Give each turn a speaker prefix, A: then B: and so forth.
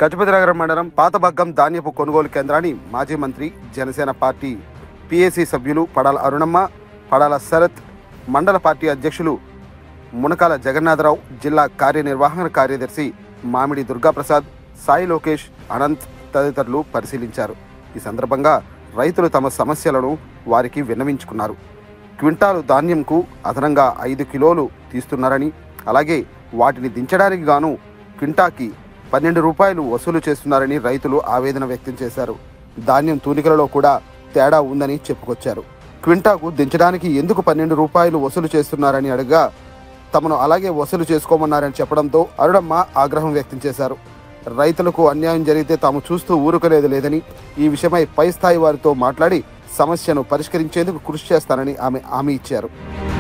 A: గజపతినగరం మండలం పాతబగ్గం ధాన్యపు కొనుగోలు కేంద్రాన్ని మాజీ మంత్రి జనసేన పార్టీ పిఏసీ సభ్యులు పడాల అరుణమ్మ, పడాల శరత్, మండల పార్టీ అధ్యక్షులు మునకాల జగన్నాథరావు, జిల్లా కార్యనిర్వహణ కార్యదర్శి మామిడి దుర్గాప్రసాద్, సాయి లోకేష్, అనంత్ తదితరులు పరిశీలించారు. ఈ సందర్భంగా రైతులు తమ సమస్యలను వారికి విన్నవించుకున్నారు. క్వింటాలు ధాన్యంకు అదనంగా 5 కిలోలు తీస్తున్నారని, అలాగే వాటిని దించడానికి గాను క్వింటాకి 12 రూపాయలు వసూలు చేస్తున్నారని రైతులు ఆవేదన వ్యక్తం చేశారు. ధాన్యం తూనికలలో కూడా తేడా ఉందని చెప్పుకొచ్చారు. క్వింటాకు దించడానికి ఎందుకు 12 రూపాయలు వసూలు చేస్తున్నారని అడగగా తమను అలాగే వసూలు చేసుకోమన్నారని చెప్పడంతో అరుణమ్మ ఆగ్రహం వ్యక్తం చేశారు. రైతులకు అన్యాయం జరిగితే తాము చూస్తూ ఊరుకోలేదని, ఈ విషయమై పై స్థాయి వారితో మాట్లాడి సమస్యను పరిష్కరించేందుకు కృషి చేస్తానని ఆమె హామీ ఇచ్చారు.